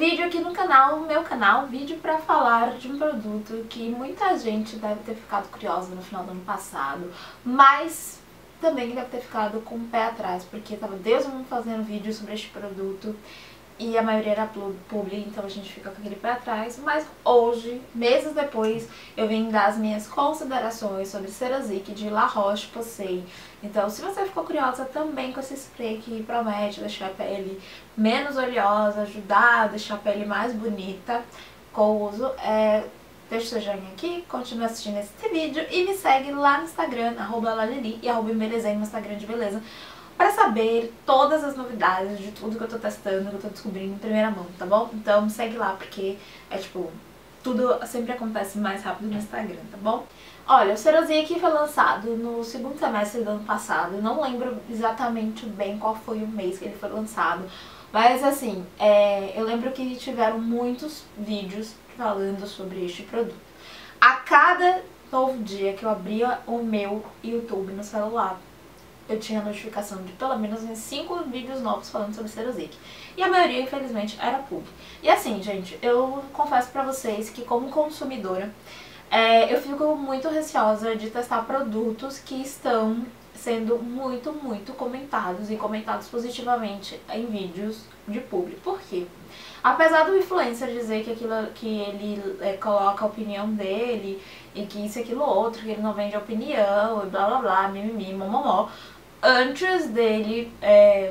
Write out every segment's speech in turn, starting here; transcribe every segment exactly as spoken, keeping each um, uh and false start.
vídeo aqui no canal, no meu canal, vídeo pra falar de um produto que muita gente deve ter ficado curiosa no final do ano passado, mas também deve ter ficado com o pé atrás, porque tava Deus mundo fazendo vídeo sobre este produto e a maioria era publi, então a gente fica com aquele pé atrás. Mas hoje, meses depois, eu vim dar as minhas considerações sobre Cerazette de La Roche-Posay. Então, se você ficou curiosa também com esse spray que promete deixar a pele menos oleosa, ajudar a deixar a pele mais bonita com o uso, é... deixa o seu joinha aqui, continue assistindo esse vídeo e me segue lá no Instagram, arroba lalili e arroba embelezen no Instagram de beleza, pra saber todas as novidades de tudo que eu tô testando, que eu tô descobrindo em primeira mão, tá bom? Então me segue lá, porque é tipo, tudo sempre acontece mais rápido no Instagram, tá bom? Olha, o Cerazette foi lançado no segundo semestre do ano passado, não lembro exatamente bem qual foi o mês que ele foi lançado, mas assim, é, eu lembro que tiveram muitos vídeos falando sobre este produto. A cada novo dia que eu abria o meu YouTube no celular, eu tinha notificação de pelo menos uns cinco vídeos novos falando sobre Cerazette. E a maioria, infelizmente, era pub. E assim, gente, eu confesso pra vocês que como consumidora, é, eu fico muito receosa de testar produtos que estão sendo muito, muito comentados e comentados positivamente em vídeos de pub. Por quê? Apesar do influencer dizer que, aquilo, que ele é, coloca a opinião dele e que isso e aquilo outro, que ele não vende opinião e blá blá blá, mimimi, momomó, antes dele é,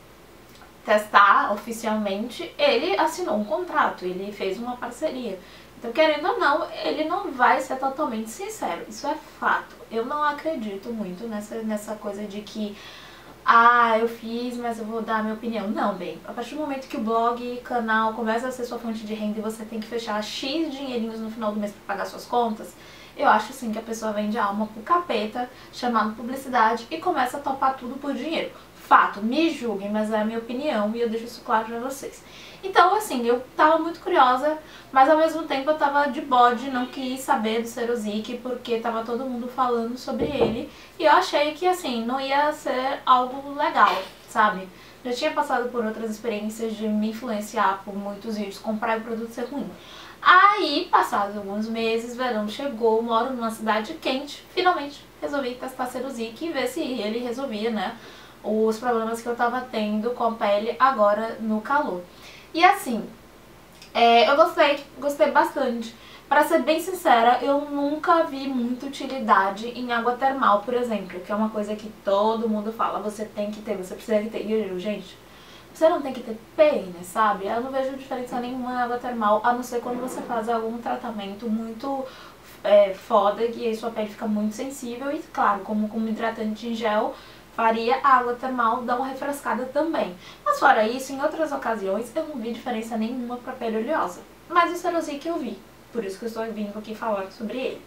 testar oficialmente, ele assinou um contrato, ele fez uma parceria. Então, querendo ou não, ele não vai ser totalmente sincero, isso é fato. Eu não acredito muito nessa, nessa coisa de que ah, eu fiz, mas eu vou dar a minha opinião. Não, bem, a partir do momento que o blog, canal começa a ser sua fonte de renda e você tem que fechar X dinheirinhos no final do mês para pagar suas contas, eu acho sim que a pessoa vende a alma pro capeta, chamado publicidade, e começa a topar tudo por dinheiro. Fato, me julguem, mas é a minha opinião e eu deixo isso claro pra vocês. Então, assim, eu tava muito curiosa, mas ao mesmo tempo eu tava de bode, não quis saber do Cerazette porque tava todo mundo falando sobre ele e eu achei que, assim, não ia ser algo legal, sabe? Já tinha passado por outras experiências de me influenciar por muitos vídeos, comprar o produto ser ruim. Aí, passados alguns meses, verão chegou, moro numa cidade quente, finalmente resolvi testar Cerazette e ver se ele resolvia, né, os problemas que eu tava tendo com a pele agora no calor. E assim, é, eu gostei, gostei bastante. Pra ser bem sincera, eu nunca vi muita utilidade em água termal, por exemplo, que é uma coisa que todo mundo fala, você tem que ter, você precisa ter. E eu, gente, você não tem que ter pena, sabe? Eu não vejo diferença nenhuma na água termal, a não ser quando você faz algum tratamento muito é, foda, que aí sua pele fica muito sensível e, claro, como com um hidratante em gel, faria a água termal dar uma refrescada também. Mas fora isso, em outras ocasiões, eu não vi diferença nenhuma pra pele oleosa. Mas o Cerazette eu vi, por isso que eu estou vindo aqui falar sobre ele.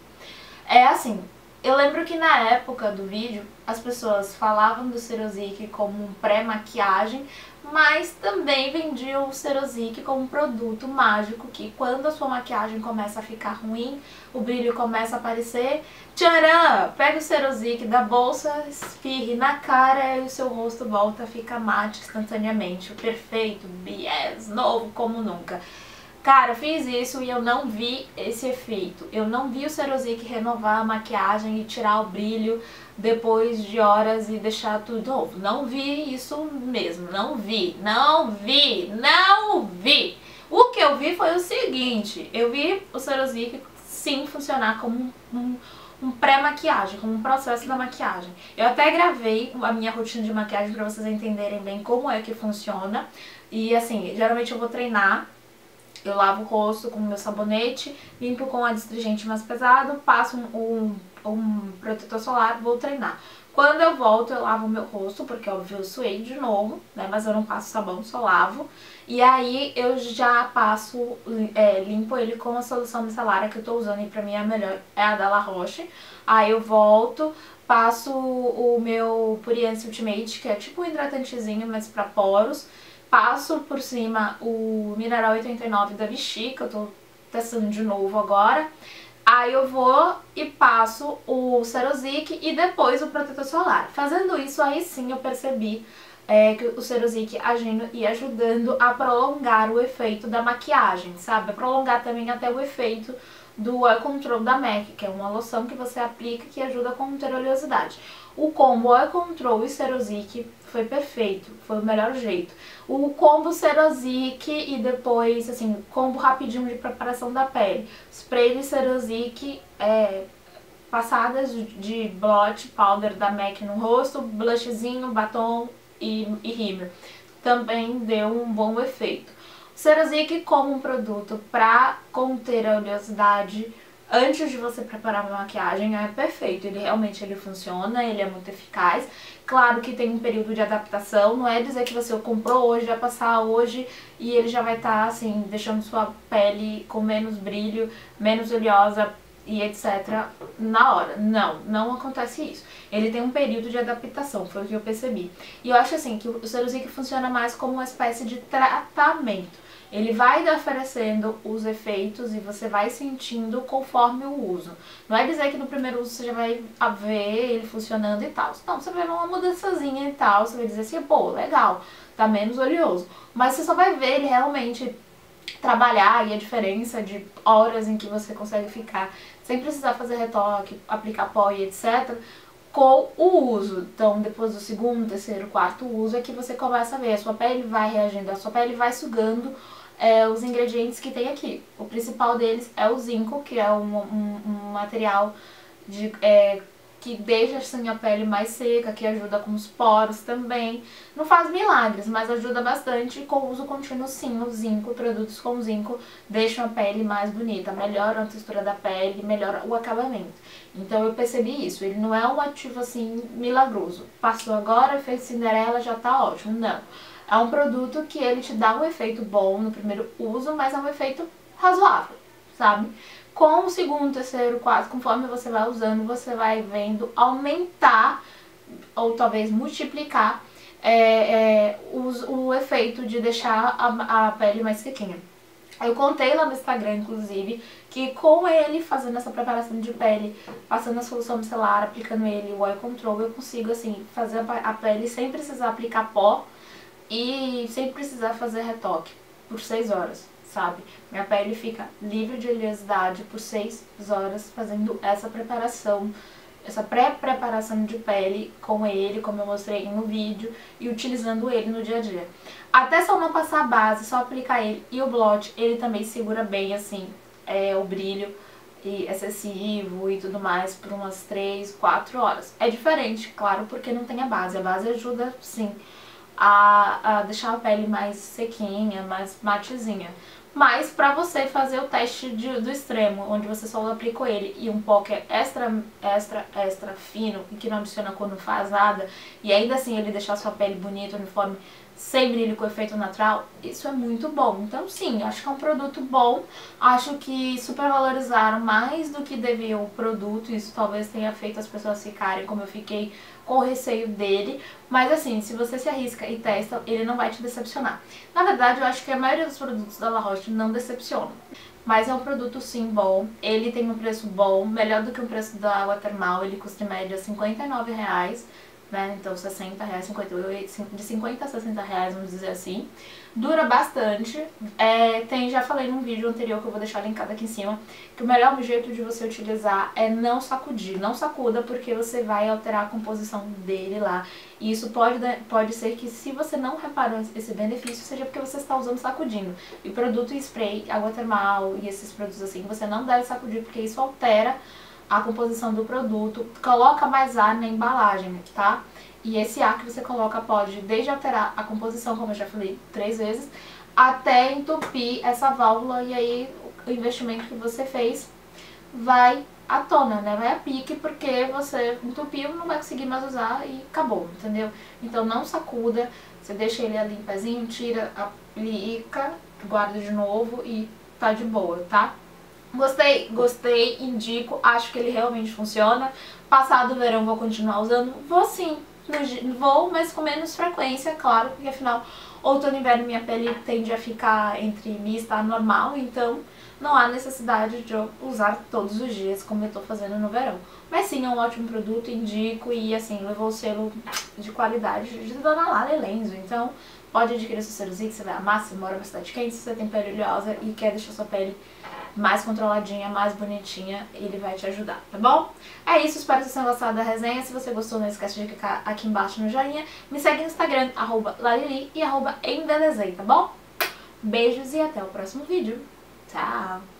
É assim, eu lembro que na época do vídeo, as pessoas falavam do Cerazette como um pré-maquiagem, mas também vendiam o Cerazette como um produto mágico que quando a sua maquiagem começa a ficar ruim, o brilho começa a aparecer, tcharam! Pega o Cerazette da bolsa, espirre na cara e o seu rosto volta a ficar mate instantaneamente. O perfeito, yes, novo como nunca. Cara, eu fiz isso e eu não vi esse efeito. Eu não vi o Cerazette renovar a maquiagem e tirar o brilho depois de horas e deixar tudo novo. Não vi isso mesmo. Não vi, não vi, não vi. O que eu vi foi o seguinte. Eu vi o Cerazette sim funcionar como um, um, um pré-maquiagem, como um processo da maquiagem. Eu até gravei a minha rotina de maquiagem pra vocês entenderem bem como é que funciona. E assim, geralmente eu vou treinar. Eu lavo o rosto com o meu sabonete, limpo com a astringente mais pesado, passo um, um, um protetor solar, vou treinar. Quando eu volto, eu lavo o meu rosto, porque óbvio eu suei de novo, né, mas eu não passo sabão, só lavo. E aí eu já passo, é, limpo ele com a solução micelar que eu tô usando e pra mim é a melhor, é a da La Roche. Aí eu volto, passo o meu Puriance Ultimate, que é tipo um hidratantezinho, mas pra poros. Passo por cima o Mineral oitenta e nove da Vichy, que eu tô testando de novo agora. Aí eu vou e passo o Cerazette e depois o protetor solar. Fazendo isso, aí sim eu percebi é, que o Ceruzique agindo e ajudando a prolongar o efeito da maquiagem, sabe? A prolongar também até o efeito do Oil Control da MAC, que é uma loção que você aplica que ajuda a conter a oleosidade. O combo Oil Control e Ceruzique foi perfeito, foi o melhor jeito. O combo Ceruzique e depois, assim, combo rapidinho de preparação da pele. Spray de Ceruzique, é, passadas de blush powder da MAC no rosto, blushzinho, batom e, e rímel. Também deu um bom efeito. O Ceruzique como um produto para conter a oleosidade antes de você preparar uma maquiagem é perfeito. Ele realmente ele funciona, ele é muito eficaz. Claro que tem um período de adaptação, não é dizer que você comprou hoje, vai passar hoje e ele já vai estar tá, assim, deixando sua pele com menos brilho, menos oleosa e etcétera na hora. Não, não acontece isso. Ele tem um período de adaptação, foi o que eu percebi. E eu acho assim que o Ceruzique funciona mais como uma espécie de tratamento. Ele vai oferecendo os efeitos e você vai sentindo conforme o uso. Não é dizer que no primeiro uso você já vai ver ele funcionando e tal. Não, você vai ver uma mudançazinha e tal, você vai dizer assim, pô, legal, tá menos oleoso. Mas você só vai ver ele realmente trabalhar e a diferença de horas em que você consegue ficar sem precisar fazer retoque, aplicar pó e etcétera com o uso. Então, depois do segundo, terceiro, quarto uso é que você começa a ver, a sua pele vai reagindo, a sua pele vai sugando é, os ingredientes que tem aqui. O principal deles é o zinco, que é um, um, um material de, é, que deixa assim, a pele mais seca, que ajuda com os poros também. Não faz milagres, mas ajuda bastante. Com o uso contínuo, sim, o zinco, produtos com zinco deixam a pele mais bonita, melhoram a textura da pele, melhora o acabamento. Então eu percebi isso, ele não é um ativo assim milagroso. Passou agora, efeito Cinderela, já tá ótimo, não. É um produto que ele te dá um efeito bom no primeiro uso, mas é um efeito razoável, sabe? Com o segundo, terceiro, quarto, conforme você vai usando, você vai vendo aumentar ou talvez multiplicar é, é, o, o efeito de deixar a, a pele mais sequinha. Eu contei lá no Instagram, inclusive, que com ele fazendo essa preparação de pele, passando a solução micelar, aplicando ele, o Oil Control, eu consigo, assim, fazer a pele sem precisar aplicar pó e sem precisar fazer retoque por seis horas, sabe? Minha pele fica livre de oleosidade por seis horas fazendo essa preparação, essa pré-preparação de pele com ele, como eu mostrei no vídeo, e utilizando ele no dia a dia. Até só não passar a base, só aplicar ele e o blot, ele também segura bem, assim, é, o brilho e excessivo e tudo mais por umas três, quatro horas. É diferente, claro, porque não tem a base. A base ajuda, sim, a, a deixar a pele mais sequinha, mais matezinha. Mas pra você fazer o teste de, do extremo, onde você só aplica ele e um pó que é extra, extra, extra fino e que não adiciona cor, não faz nada, e ainda assim ele deixar sua pele bonita, uniforme, sem brilho, com efeito natural, isso é muito bom. Então sim, acho que é um produto bom, acho que supervalorizaram mais do que devia o produto, isso talvez tenha feito as pessoas ficarem como eu fiquei, com receio dele, mas assim, se você se arrisca e testa, ele não vai te decepcionar. Na verdade, eu acho que a maioria dos produtos da La Roche não decepcionam, mas é um produto sim bom, ele tem um preço bom, melhor do que o preço da água termal, ele custa em média cinquenta e nove reais, né? Então sessenta reais, cinquenta e oito, de cinquenta a sessenta reais, vamos dizer assim. Dura bastante, é, tem, já falei num vídeo anterior que eu vou deixar linkado aqui em cima, que o melhor jeito de você utilizar é não sacudir. Não sacuda porque você vai alterar a composição dele lá. E isso pode, pode ser que se você não reparou esse benefício, seja porque você está usando sacudindo. E produto em spray, água termal e esses produtos assim, você não deve sacudir porque isso altera a composição do produto, coloca mais ar na embalagem, tá? E esse ar que você coloca pode desde alterar a composição, como eu já falei três vezes, até entupir essa válvula e aí o investimento que você fez vai à tona, né? Vai a pique porque você entupiu, não vai conseguir mais usar e acabou, entendeu? Então não sacuda, você deixa ele ali em pezinho, tira, aplica, guarda de novo e tá de boa, tá? Gostei, gostei, indico, acho que ele realmente funciona. Passado o verão vou continuar usando? Vou sim, vou, mas com menos frequência, claro, porque afinal Outono e inverno minha pele tende a ficar entre mista a normal, então não há necessidade de eu usar todos os dias como eu tô fazendo no verão. Mas sim, é um ótimo produto, indico, e assim, levou o selo de qualidade de Dona Lala Lenzo, então pode adquirir seu selozinho, que você vai amar, se mora numa cidade quente, se você tem pele oleosa e quer deixar sua pele mais controladinha, mais bonitinha, ele vai te ajudar, tá bom? É isso, espero que vocês tenham gostado da resenha. Se você gostou, não esquece de clicar aqui embaixo no joinha. Me segue no Instagram, arroba lalili e arroba embelezei, tá bom? Beijos e até o próximo vídeo. Tchau!